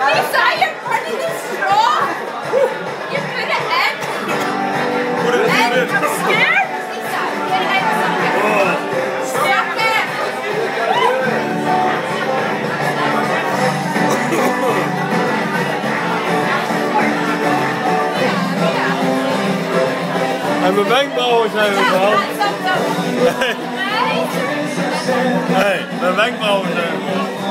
Lisa, you're burning the straw. You put it in. Put it in. I'm scared. Lisa, get it in. Stop it. En mijn wenkbrauwen zijn er wel. Nee, mijn wenkbrauwen zijn er wel.